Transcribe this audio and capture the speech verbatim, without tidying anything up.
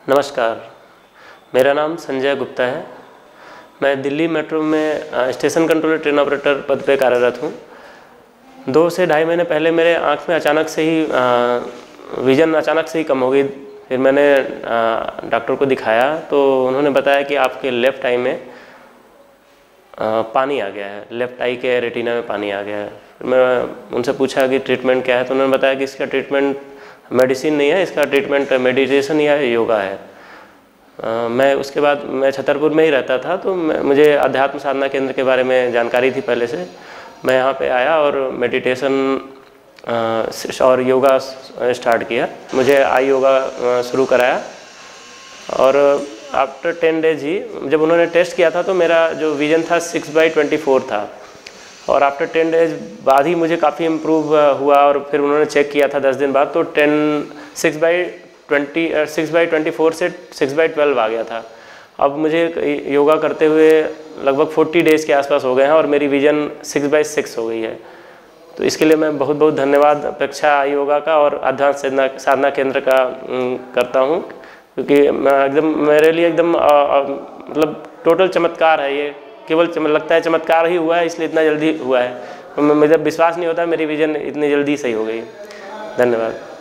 नमस्कार, मेरा नाम संजय गुप्ता है। मैं दिल्ली मेट्रो में स्टेशन कंट्रोलर ट्रेन ऑपरेटर पद पे कार्यरत हूँ। दो से ढाई महीने पहले मेरे आँख में अचानक से ही विज़न अचानक से ही कम हो गई। फिर मैंने डॉक्टर को दिखाया तो उन्होंने बताया कि आपके लेफ़्ट आई में आ, पानी आ गया है, लेफ़्ट आई के रेटिना में पानी आ गया है। फिर मैं उनसे पूछा कि ट्रीटमेंट क्या है, तो उन्होंने बताया कि इसका ट्रीटमेंट मेडिसिन नहीं है, इसका ट्रीटमेंट मेडिटेशन या योगा है। आ, मैं उसके बाद मैं छतरपुर में ही रहता था, तो मुझे अध्यात्म साधना केंद्र के बारे में जानकारी थी पहले से। मैं यहाँ पे आया और मेडिटेशन और योगा स्टार्ट किया। मुझे आई योगा शुरू कराया और आफ्टर टेन डेज ही जब उन्होंने टेस्ट किया था तो मेरा जो विज़न था सिक्स बाई ट्वेंटी फोर था, और आफ्टर टेन डेज बाद ही मुझे काफ़ी इम्प्रूव हुआ। और फिर उन्होंने चेक किया था दस दिन बाद, तो ten six by twenty six by twenty four से सिक्स बाई ट्वेल्व आ गया था। अब मुझे योगा करते हुए लगभग फोर्टी डेज़ के आसपास हो गए हैं और मेरी विज़न सिक्स बाई सिक्स हो गई है। तो इसके लिए मैं बहुत बहुत धन्यवाद अपेक्षा आई योगा का और अध्यात्म साधना साधना केंद्र का करता हूँ, क्योंकि मैं एकदम मेरे लिए एकदम मतलब टोटल चमत्कार है ये। केवल लगता है चमत्कार ही हुआ है, इसलिए इतना जल्दी हुआ है। मुझे विश्वास नहीं होता मेरी विज़न इतनी जल्दी सही हो गई। धन्यवाद।